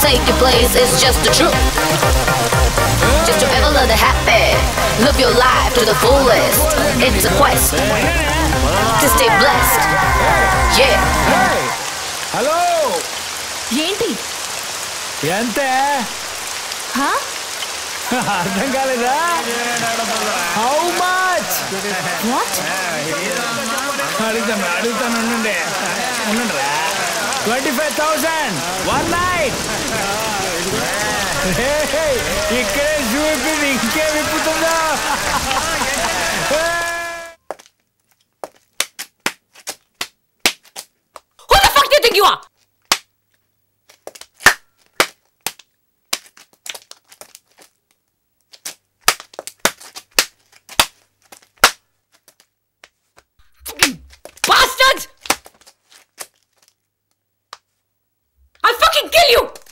Safety place is just the truth. Just to ever live the happy, live your life to the fullest. It's a quest to stay blessed. Yeah. Hello. ఏంటి ఎంతే అర్థం కాలేదా? How much? What? అడుగుతాను ఉండండి 25,000 1 night. ఇక్కడే చూపింది ఇంకే విప్పుతుందా? Who the fuck do you think you are? Bastards! I'll fucking kill you!